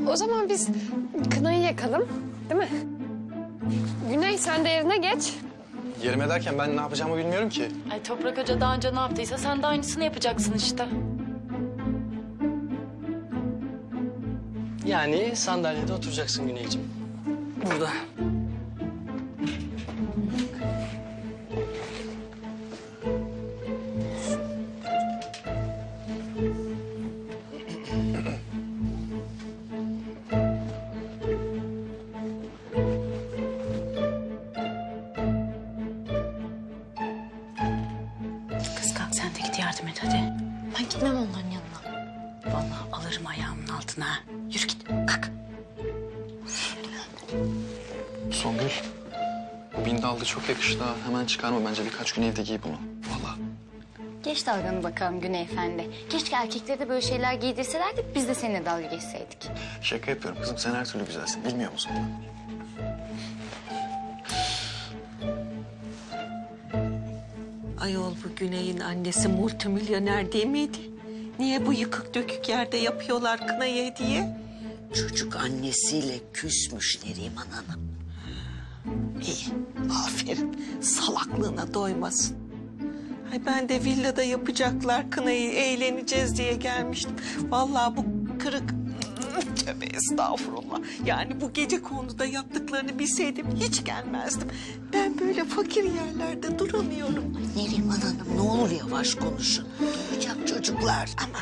O zaman biz kınayı yakalım, değil mi? Güney sen de yerine geç. Yerime derken ben ne yapacağımı bilmiyorum ki. Ay Toprak Hoca daha önce ne yaptıysa sen de aynısını yapacaksın işte. Yani sandalyede oturacaksın Güneyciğim. Burada. Kız kalk sen de git yardım et hadi. Ben gitmem onların yanına. Vallahi alırım ayağımın altına. Yürü git kalk. Songül, bu bindallı çok yakıştı ha. Hemen çıkarma bence, birkaç gün evde giy bunu. Vallahi. Geç dalganı bakalım Güney Efendi. Keşke erkekleri de böyle şeyler giydirselerdi, biz de seninle dalga geçseydik. Şaka yapıyorum kızım, sen her türlü güzelsin. Bilmiyor musun? Ayol bu Güney'in annesi multimilyoner değil miydi? Niye bu yıkık dökük yerde yapıyorlar kınayı hediye? Çocuk annesiyle küsmüş Neriman Hanım. İyi, aferin. Salaklığına doymasın. Ay ben de villada yapacaklar kınayı, eğleneceğiz diye gelmiştim. Vallahi bu kırık... Tövbe estağfurullah. Yani bu gece konuda yaptıklarını bilseydim hiç gelmezdim. Ben böyle fakir yerlerde duramıyorum. Neriman Hanım ne olur yavaş konuşun. Duyacak çocuklar. Aman.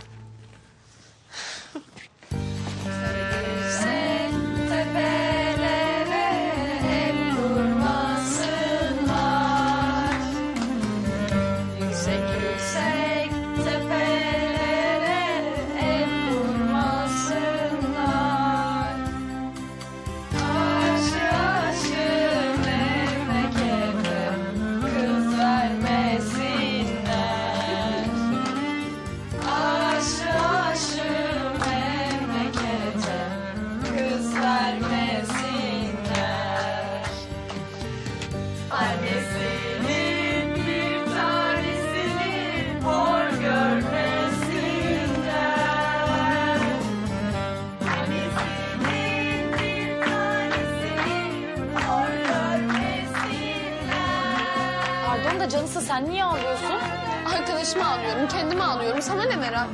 Pardon da canısı sen niye ağlıyorsun? Arkadaşımı ağlıyorum, kendimi ağlıyorum. Sana ne Meral?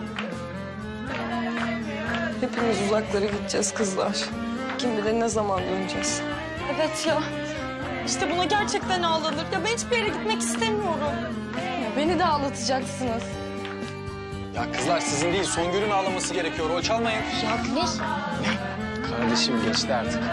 Hepimiz uzaklara gideceğiz kızlar. Kim bilir ne zaman döneceğiz. Evet ya. İşte buna gerçekten ağlanır. Ya ben hiçbir yere gitmek istemiyorum. Ya beni de ağlatacaksınız. Ya kızlar sizin değil, Songül'ün ağlaması gerekiyor. Rol çalmayın. Ya Güneş, Kardeşim geçti artık.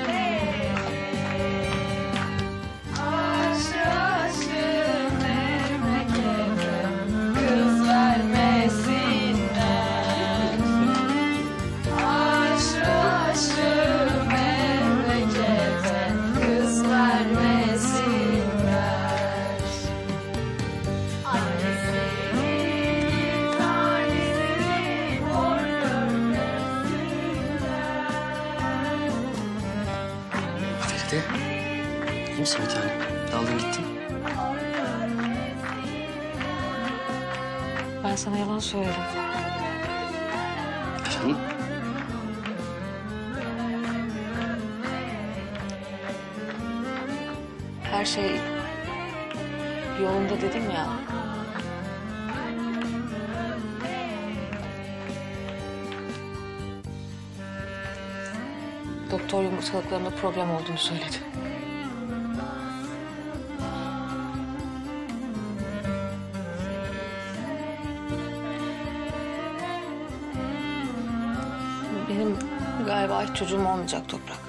Feride, iyi misin bir tane? Daldın gittin. Ben sana yalan söyledim. Efendim? Her şey yolunda dedim ya. Doktor yumurtalıklarında problem olduğunu söyledi. Benim galiba hiç çocuğum olmayacak Toprak.